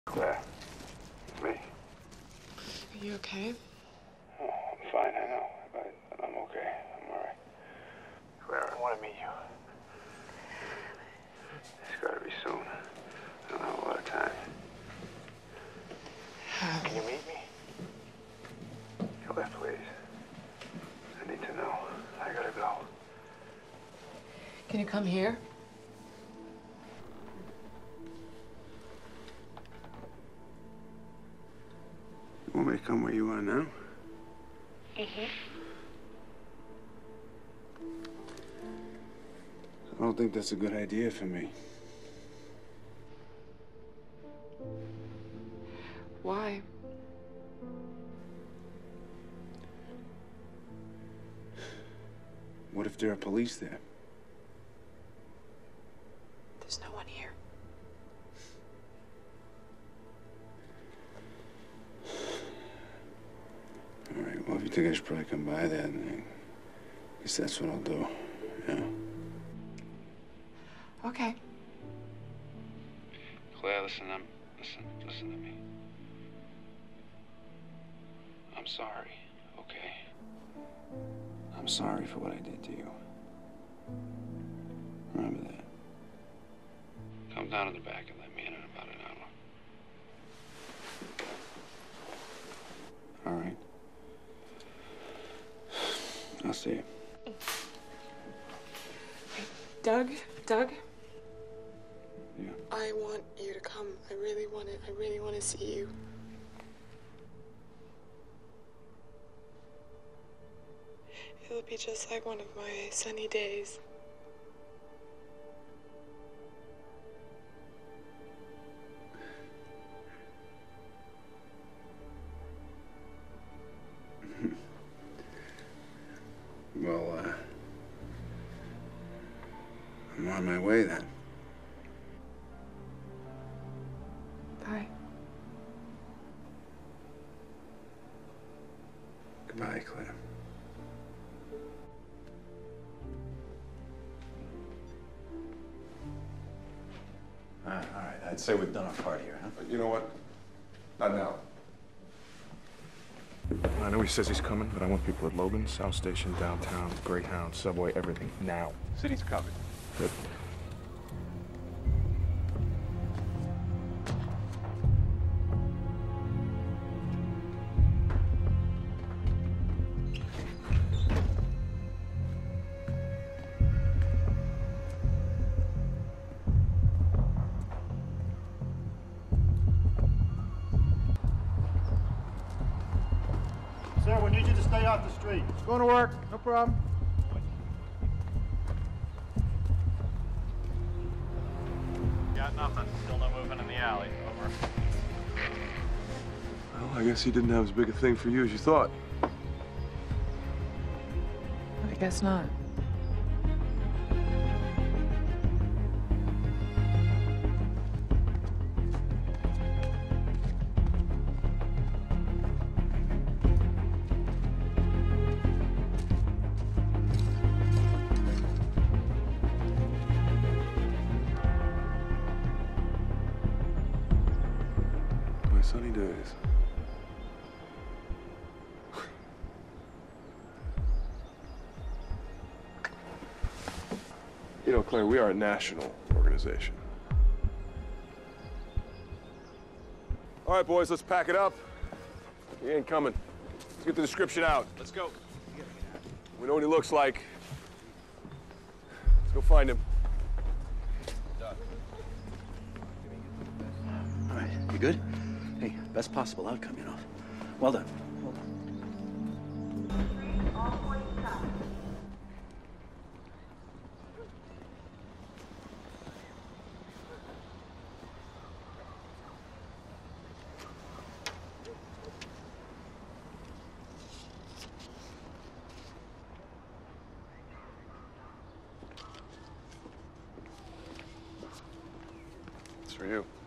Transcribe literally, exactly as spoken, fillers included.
Claire, it's me. Are you okay? Oh, I'm fine, I know, but I'm okay. I'm all right. Claire, I want to meet you. It's got to be soon. I don't have a lot of time. Um, Can you meet me? Claire, please. I need to know. I gotta go. Can you come here? You want me to come where you are now? Mm-hmm. I don't think that's a good idea for me. Why? What if there are police there? There's no one here. All right, well, if you think I should probably come by there, then I guess that's what I'll do, yeah? Okay. Claire, listen, I'm, listen, listen to me. I'm sorry, okay? I'm sorry for what I did to you. Remember that. Come down in the back and let me in in about an hour. All right? I'll see you. Hey, Doug, Doug? Yeah? I want you to come. I really want it. I really want to see you. It'll be just like one of my sunny days. Well, uh, I'm on my way then. Bye. Goodbye, Claire. All right, all right. I'd say we've done our part here, huh? You know what? Not now. I know he says he's coming, but I want people at Logan, South Station, downtown, Greyhound, Subway, everything, now. City's covered. Good. Sir, we need you to stay off the street. It's going to work. No problem. Got nothing. Still no movement in the alley. Over. Well, I guess he didn't have as big a thing for you as you thought. I guess not. My sunny days. You know, Claire, we are a national organization. All right, boys, let's pack it up. He ain't coming. Let's get the description out. Let's go. We know what he looks like. Let's go find him. All right, you good? Hey, best possible outcome, you know. Well done. Well done. It's for you.